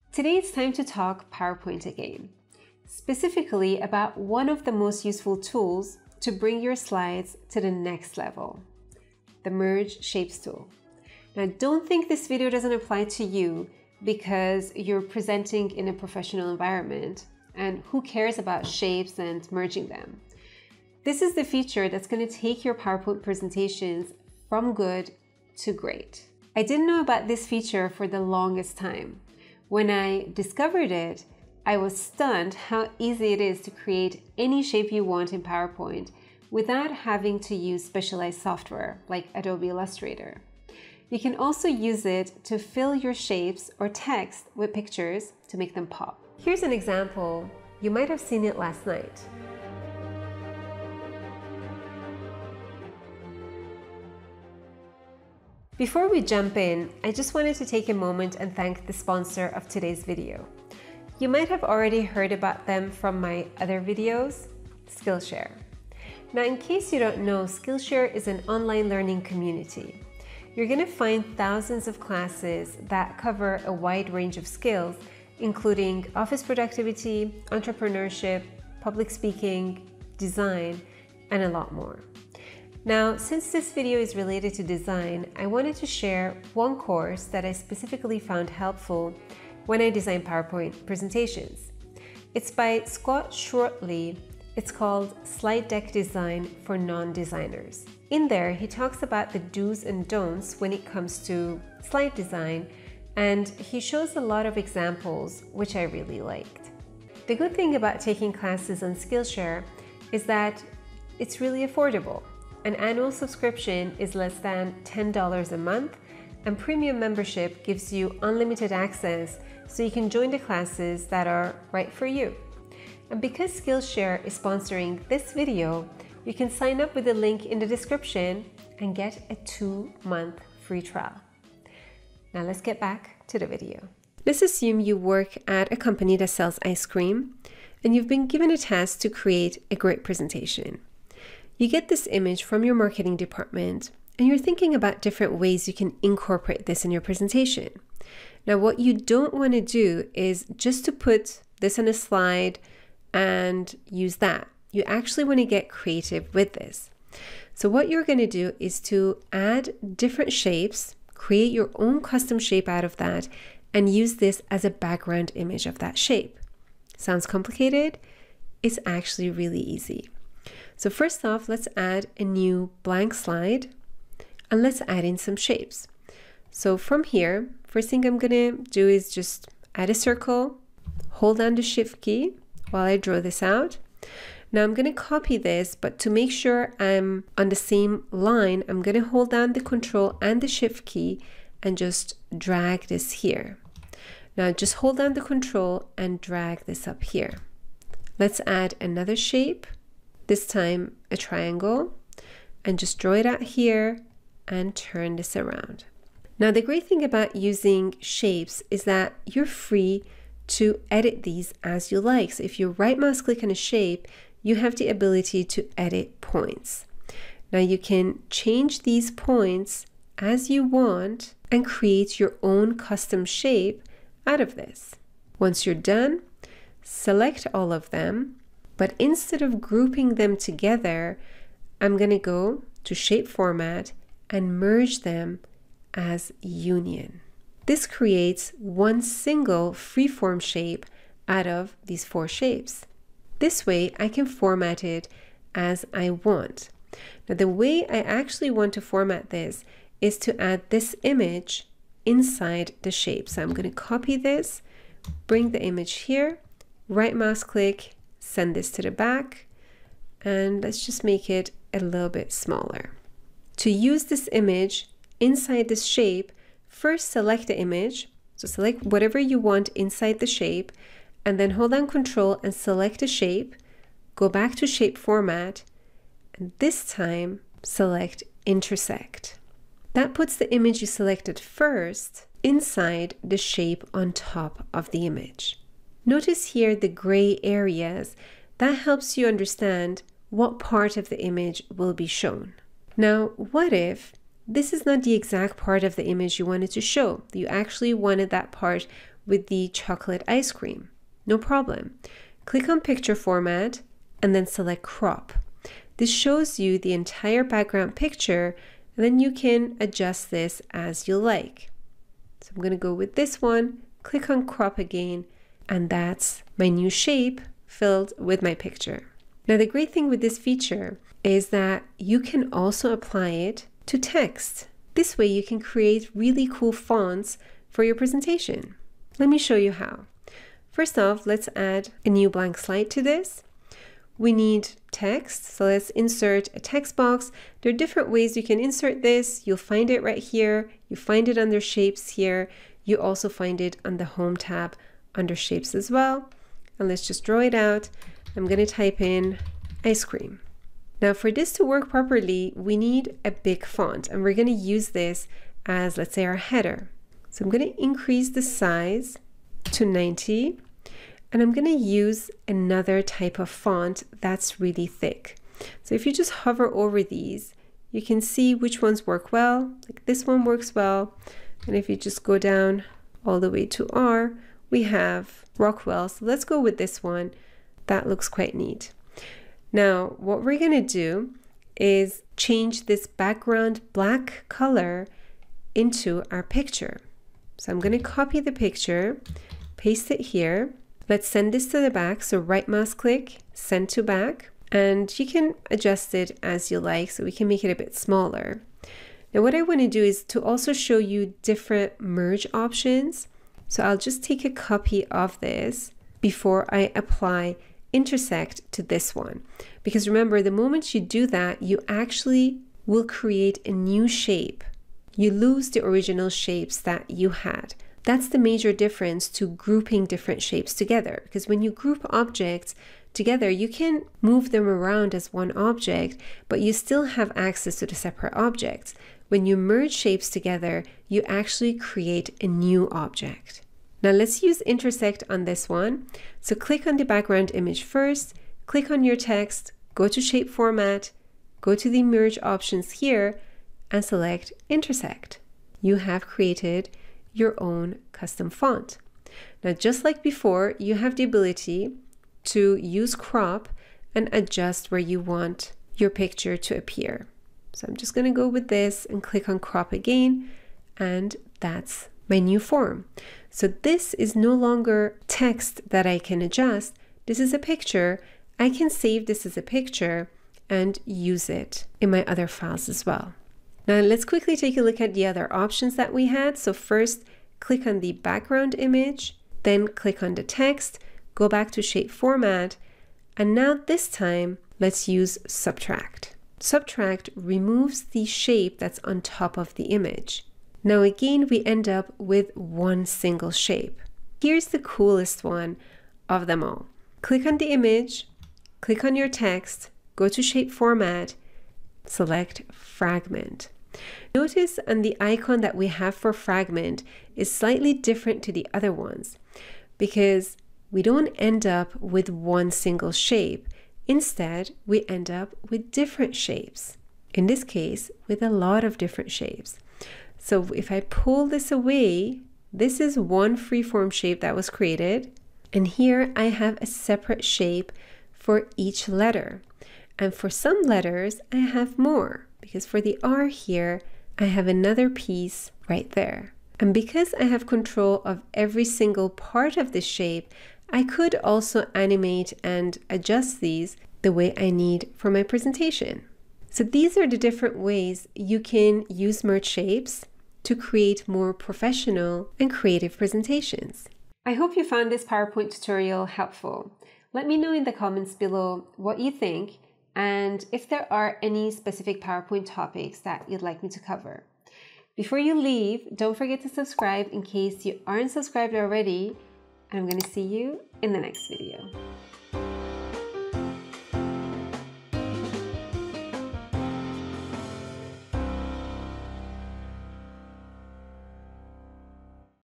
Today it's time to talk PowerPoint again, specifically about one of the most useful tools to bring your slides to the next level, the Merge Shapes tool. Now, don't think this video doesn't apply to you because you're presenting in a professional environment, and who cares about shapes and merging them? This is the feature that's going to take your PowerPoint presentations from good to great. I didn't know about this feature for the longest time. When I discovered it, I was stunned how easy it is to create any shape you want in PowerPoint without having to use specialized software like Adobe Illustrator. You can also use it to fill your shapes or text with pictures to make them pop. Here's an example. You might have seen it last night. Before we jump in, I just wanted to take a moment and thank the sponsor of today's video. You might have already heard about them from my other videos, Skillshare. Now, in case you don't know, Skillshare is an online learning community. You're going to find thousands of classes that cover a wide range of skills, including office productivity, entrepreneurship, public speaking, design, and a lot more. Now, since this video is related to design, I wanted to share one course that I specifically found helpful when I design PowerPoint presentations. It's by Scott Shortley. It's called Slide Deck Design for Non-Designers. In there, he talks about the do's and don'ts when it comes to slide design, and he shows a lot of examples, which I really liked. The good thing about taking classes on Skillshare is that it's really affordable. An annual subscription is less than $10 a month, and premium membership gives you unlimited access so you can join the classes that are right for you. And because Skillshare is sponsoring this video, you can sign up with the link in the description and get a 2-month free trial. Now let's get back to the video. Let's assume you work at a company that sells ice cream and you've been given a task to create a great presentation. You get this image from your marketing department and you're thinking about different ways you can incorporate this in your presentation. Now, what you don't want to do is just to put this on a slide and use that. You actually want to get creative with this. So what you're going to do is to add different shapes, create your own custom shape out of that, and use this as a background image of that shape. Sounds complicated? It's actually really easy. So first off, let's add a new blank slide and let's add in some shapes. So from here, first thing I'm gonna do is just add a circle, hold down the Shift key while I draw this out. Now I'm gonna copy this, but to make sure I'm on the same line, I'm gonna hold down the Control and the Shift key and just drag this here. Now just hold down the Control and drag this up here. Let's add another shape. This time a triangle, and just draw it out here and turn this around. Now the great thing about using shapes is that you're free to edit these as you like. So if you right mouse click on a shape, you have the ability to edit points. Now you can change these points as you want and create your own custom shape out of this. Once you're done, select all of them. But instead of grouping them together, I'm going to go to Shape Format and merge them as Union. This creates one single freeform shape out of these 4 shapes. This way I can format it as I want. Now the way I actually want to format this is to add this image inside the shape. So I'm going to copy this, bring the image here, right mouse click, send this to the back, and let's just make it a little bit smaller. To use this image inside this shape, first select the image. So select whatever you want inside the shape, and then hold down Control and select the shape, go back to Shape Format, and this time select Intersect. That puts the image you selected first inside the shape on top of the image. Notice here the gray areas. That helps you understand what part of the image will be shown. Now, what if this is not the exact part of the image you wanted to show? You actually wanted that part with the chocolate ice cream. No problem. Click on picture format and then select crop. This shows you the entire background picture, and then you can adjust this as you like. So I'm going to go with this one, click on crop again, and that's my new shape filled with my picture. Now the great thing with this feature is that you can also apply it to text. This way you can create really cool fonts for your presentation. Let me show you how. First off, let's add a new blank slide to this. We need text, so let's insert a text box. There are different ways you can insert this. You'll find it right here. You find it under shapes here. You also find it on the home tab under shapes as well. And let's just draw it out. I'm going to type in ice cream. Now for this to work properly, we need a big font, and we're going to use this as, let's say, our header. So I'm going to increase the size to 90. And I'm going to use another type of font that's really thick. So if you just hover over these, you can see which ones work well. Like this one works well. And if you just go down all the way to R, we have Rockwell. So let's go with this one. That looks quite neat. Now, what we're going to do is change this background black color into our picture. So I'm going to copy the picture, paste it here. Let's send this to the back. So right mouse click, send to back, and you can adjust it as you like. So we can make it a bit smaller. Now what I want to do is to also show you different merge options. So I'll just take a copy of this before I apply Intersect to this one. Because remember, the moment you do that, you actually will create a new shape. You lose the original shapes that you had. That's the major difference to grouping different shapes together, because when you group objects together, you can move them around as one object, but you still have access to the separate objects. When you merge shapes together, you actually create a new object. Now let's use Intersect on this one. So click on the background image first, click on your text, go to shape format, go to the merge options here, and select Intersect. You have created your own custom font. Now, just like before, you have the ability to use crop and adjust where you want your picture to appear. So I'm just going to go with this and click on crop again, and that's my new form. So this is no longer text that I can adjust. This is a picture. I can save this as a picture and use it in my other files as well. Now let's quickly take a look at the other options that we had. So first, click on the background image, then click on the text, go back to shape format, and now this time, let's use subtract. Subtract removes the shape that's on top of the image. Now again, we end up with one single shape. Here's the coolest one of them all. Click on the image, click on your text, go to shape format, select fragment. Notice on the icon that we have for fragment is slightly different to the other ones because we don't end up with one single shape. Instead, we end up with different shapes. In this case, with a lot of different shapes. So if I pull this away, this is one freeform shape that was created. And here I have a separate shape for each letter. And for some letters, I have more. Because for the R here, I have another piece right there. And because I have control of every single part of the shape, I could also animate and adjust these the way I need for my presentation. So these are the different ways you can use merge shapes to create more professional and creative presentations. I hope you found this PowerPoint tutorial helpful. Let me know in the comments below what you think and if there are any specific PowerPoint topics that you'd like me to cover. Before you leave, don't forget to subscribe in case you aren't subscribed already, and I'm going to see you in the next video.